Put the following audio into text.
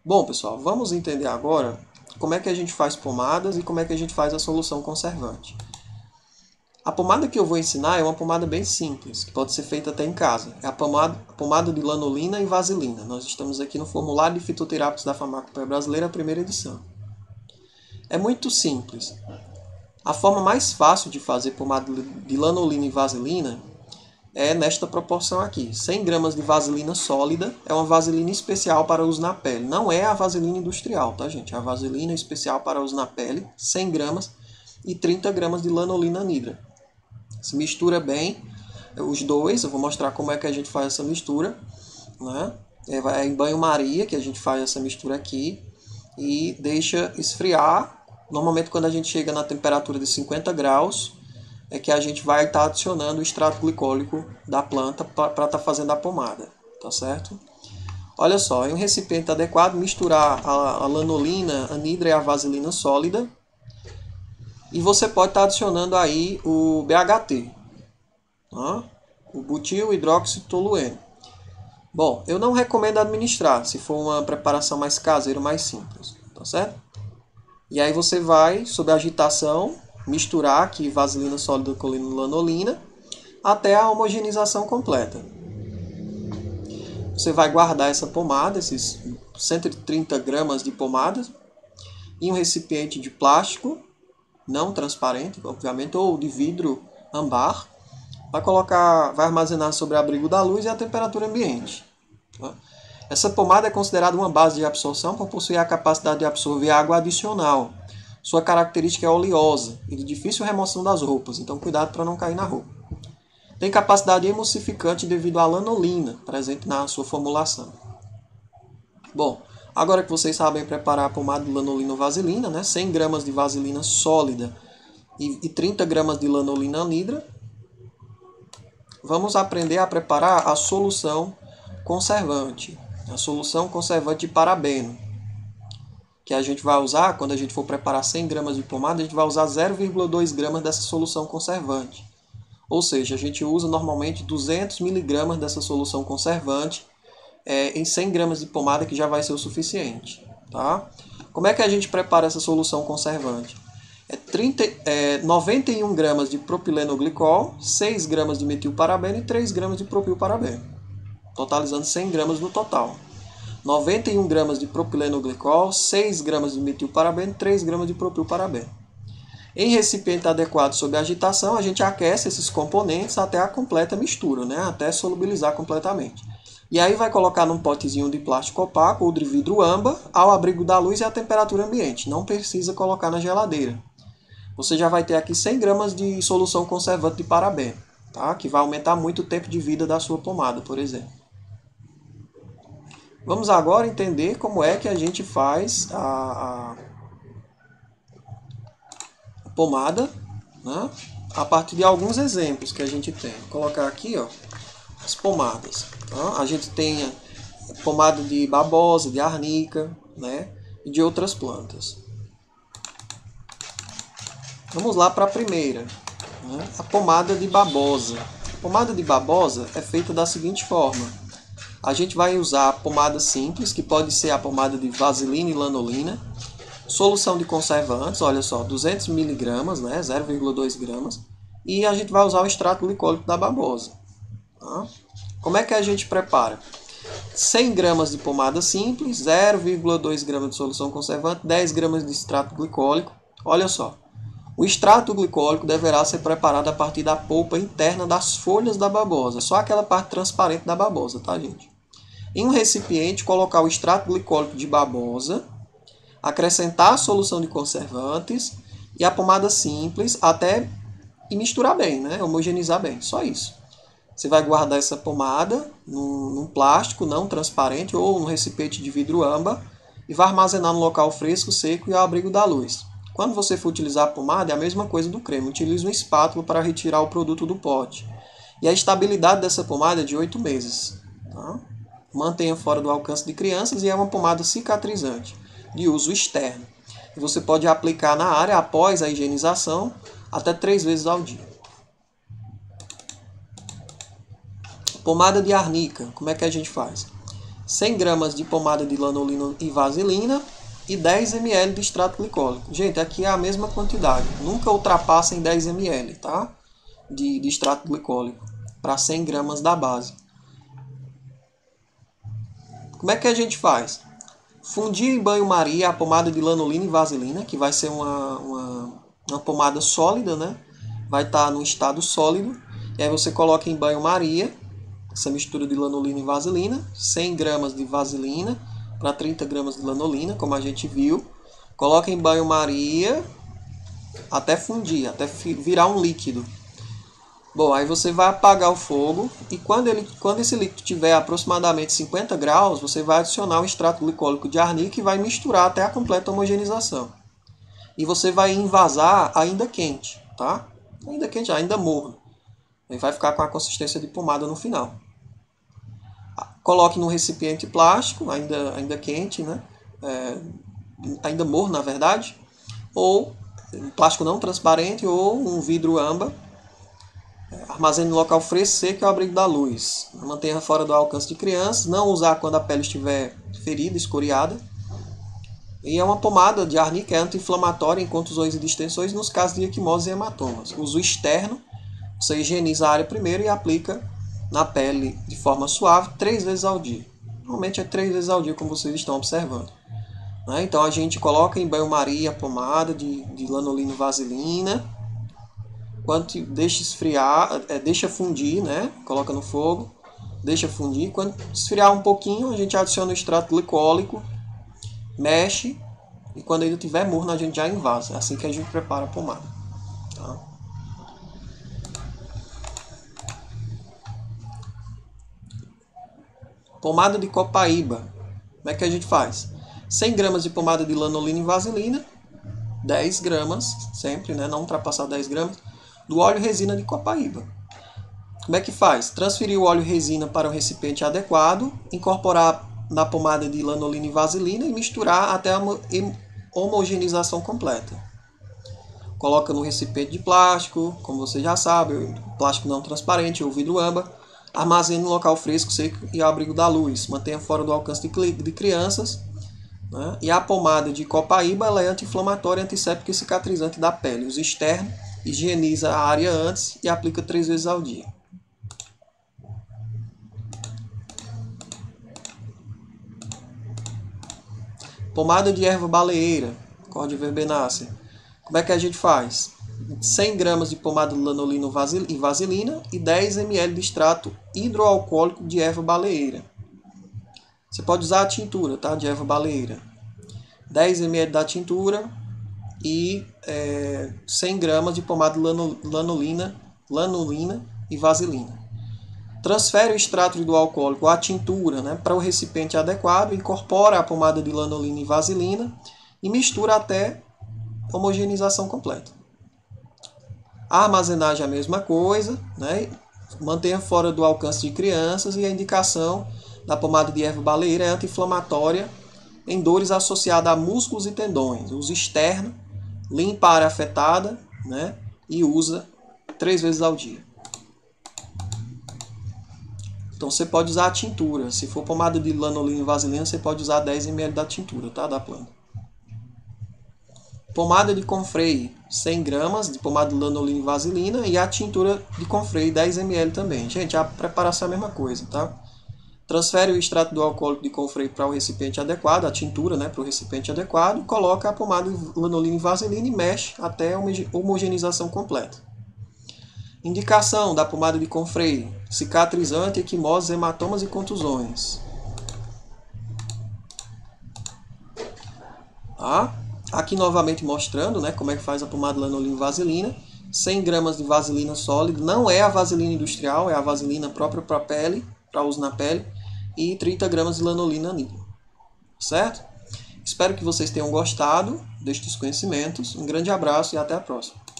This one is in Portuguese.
Bom, pessoal, vamos entender agora como é que a gente faz pomadas e como é que a gente faz a solução conservante. A pomada que eu vou ensinar é uma pomada bem simples, que pode ser feita até em casa. É a pomada de lanolina e vaselina. Nós estamos aqui no formulário de fitoterápicos da Farmacopeia Brasileira, primeira edição. É muito simples. A forma mais fácil de fazer pomada de lanolina e vaselina é nesta proporção aqui. 100 gramas de vaselina sólida é uma vaselina especial para uso na pele. Não é a vaselina industrial, tá, gente? É a vaselina especial para uso na pele, 100 gramas e 30 gramas de lanolina anidra. Se mistura bem os dois. Eu vou mostrar como é que a gente faz essa mistura, né? É em banho-maria que a gente faz essa mistura aqui e deixa esfriar. Normalmente quando a gente chega na temperatura de 50 graus, é que a gente vai estar adicionando o extrato glicólico da planta para estar fazendo a pomada, tá certo? Olha só, em um recipiente adequado, misturar a lanolina, a anidra e a vaselina sólida. E você pode estar adicionando aí o BHT, tá? O butil hidroxitolueno. Bom, eu não recomendo administrar, se for uma preparação mais caseira, mais simples, tá certo? E aí você vai, sob agitação, misturar aqui vaselina sólida com lanolina até a homogeneização completa. Você vai guardar essa pomada, esses 130 gramas de pomada, em um recipiente de plástico, não transparente, obviamente, ou de vidro âmbar. Vai armazenar sob o abrigo da luz e a temperatura ambiente. Essa pomada é considerada uma base de absorção por possuir a capacidade de absorver água adicional. Sua característica é oleosa e de difícil remoção das roupas, então cuidado para não cair na roupa. Tem capacidade emulsificante devido à lanolina presente na sua formulação. Bom, agora que vocês sabem preparar a pomada de lanolina ou vaselina, né, 100 gramas de vaselina sólida e 30 gramas de lanolina anidra, vamos aprender a preparar a solução conservante. A solução conservante de parabeno, que a gente vai usar, quando a gente for preparar 100 gramas de pomada, a gente vai usar 0,2 gramas dessa solução conservante. Ou seja, a gente usa normalmente 200 miligramas dessa solução conservante em 100 gramas de pomada, que já vai ser o suficiente. Tá? Como é que a gente prepara essa solução conservante? 91 gramas de propilenoglicol, 6 gramas de metilparabeno e 3 gramas de propilparabeno, totalizando 100 gramas no total. 91 gramas de propilenoglicol, 6 gramas de metilparabeno e 3 gramas de propilparabeno. Em recipiente adequado sob agitação, a gente aquece esses componentes até a completa mistura, né? Até solubilizar completamente. E aí vai colocar num potezinho de plástico opaco ou de vidro âmbar ao abrigo da luz e à temperatura ambiente. Não precisa colocar na geladeira. Você já vai ter aqui 100 gramas de solução conservante de parabeno, tá? Que vai aumentar muito o tempo de vida da sua pomada, por exemplo. Vamos agora entender como é que a gente faz a pomada, né? A partir de alguns exemplos que a gente tem. Vou colocar aqui, ó, as pomadas. Tá? A gente tem pomada de babosa, de arnica, né? E de outras plantas. Vamos lá para a primeira, né? A pomada de babosa. A pomada de babosa é feita da seguinte forma. A gente vai usar a pomada simples, que pode ser a pomada de vaselina e lanolina. Solução de conservantes, olha só, 200 miligramas, né? 0,2 gramas. E a gente vai usar o extrato glicólico da babosa. Tá? Como é que a gente prepara? 100 gramas de pomada simples, 0,2 gramas de solução conservante, 10 gramas de extrato glicólico. Olha só, o extrato glicólico deverá ser preparado a partir da polpa interna das folhas da babosa, só aquela parte transparente da babosa, tá, gente? Em um recipiente, colocar o extrato glicólico de babosa, acrescentar a solução de conservantes e a pomada simples até e misturar bem, né? Homogeneizar bem, só isso. Você vai guardar essa pomada num plástico não transparente ou num recipiente de vidro âmbar e vai armazenar no local fresco, seco e ao abrigo da luz. Quando você for utilizar a pomada, é a mesma coisa do creme. Utilize uma espátula para retirar o produto do pote. E a estabilidade dessa pomada é de 8 meses. Tá? Mantenha fora do alcance de crianças e é uma pomada cicatrizante, de uso externo. E você pode aplicar na área após a higienização até 3 vezes ao dia. Pomada de arnica, como é que a gente faz? 100 gramas de pomada de lanolina e vaselina e 10 ml de extrato glicólico. Gente, aqui é a mesma quantidade. Nunca ultrapassem 10 ml, tá? De extrato glicólico para 100 gramas da base. Como é que a gente faz? Fundir em banho-maria a pomada de lanolina e vaselina, que vai ser uma pomada sólida, né? Vai estar no estado sólido. E aí você coloca em banho-maria essa mistura de lanolina e vaselina, 100 gramas de vaselina para 30 gramas de lanolina, como a gente viu. Coloca em banho-maria até fundir, até virar um líquido. Bom, aí você vai apagar o fogo e quando esse líquido tiver aproximadamente 50 graus, você vai adicionar o extrato glicólico de arnica e vai misturar até a completa homogeneização. E você vai envasar ainda quente, tá? Ainda quente, ainda morno. Ele vai ficar com a consistência de pomada no final. Coloque num recipiente plástico, ainda quente, né? Ainda morno, na verdade. Ou um plástico não transparente ou um vidro âmbar. Armazene no local fresco, seco e ao abrigo da luz. Mantenha fora do alcance de crianças. Não usar quando a pele estiver ferida, escoriada. E é uma pomada de arnica, é anti-inflamatória em contusões e distensões nos casos de equimoses e hematomas. Uso externo. Você higieniza a área primeiro e aplica na pele de forma suave 3 vezes ao dia. Normalmente é 3 vezes ao dia, como vocês estão observando. Então a gente coloca em banho-maria a pomada de lanolina e vaselina. Quando deixa esfriar, deixa fundir, né? Coloca no fogo, deixa fundir. Quando esfriar um pouquinho, a gente adiciona o extrato glicólico, mexe e quando ele estiver morno a gente já envasa. É assim que a gente prepara a pomada. Tá? Pomada de copaíba. Como é que a gente faz? 100 gramas de pomada de lanolina e vaselina, 10 gramas, sempre, né? Não ultrapassar 10 gramas, do óleo resina de copaíba. Como é que faz? Transferir o óleo resina para o recipiente adequado, incorporar na pomada de lanolina e vaselina e misturar até a homogeneização completa. Coloca no recipiente de plástico, como você já sabe, plástico não transparente ou vidro âmbar. Armazene no local fresco, seco e ao abrigo da luz. Mantenha fora do alcance de crianças. Né? E a pomada de copaíba ela é anti-inflamatória, antisséptica e cicatrizante da pele. Uso externo, higieniza a área antes e aplica 3 vezes ao dia. Pomada de erva baleeira, Cordia verbenacea. Como é que a gente faz? 100 gramas de pomada de lanolina e vaselina e 10 ml de extrato hidroalcoólico de erva baleeira. Você pode usar a tintura, tá? De erva baleeira. 10 ml da tintura e 100 gramas de pomada de lanolina e vaselina. Transfere o extrato hidroalcoólico, a tintura, né, para o recipiente adequado, incorpora a pomada de lanolina e vaselina e mistura até homogeneização completa. A armazenagem é a mesma coisa, né? Mantenha fora do alcance de crianças e a indicação da pomada de erva baleeira é anti-inflamatória em dores associadas a músculos e tendões. Uso externo, limpa a área afetada, né? E usa 3 vezes ao dia. Então você pode usar a tintura. Se for pomada de lanolina e vaselina, você pode usar 10 ml da tintura, tá? Da planta. Pomada de Comfrey, 100 gramas de pomada de lanolina e vaselina e a tintura de Comfrey, 10 ml também. Gente, a preparação é a mesma coisa, tá? Transfere o extrato do alcoólico de Comfrey para o recipiente adequado, a tintura, né, para o recipiente adequado, coloca a pomada de lanolina e vaselina e mexe até a homogeneização completa. Indicação da pomada de Comfrey: cicatrizante, equimoses, hematomas e contusões. Tá? Aqui novamente mostrando, né, como é que faz a pomada de lanolina e vaselina. 100 gramas de vaselina sólida, não é a vaselina industrial, é a vaselina própria para pele, para uso na pele, e 30 gramas de lanolina níquel. Certo? Espero que vocês tenham gostado destes conhecimentos. Um grande abraço e até a próxima.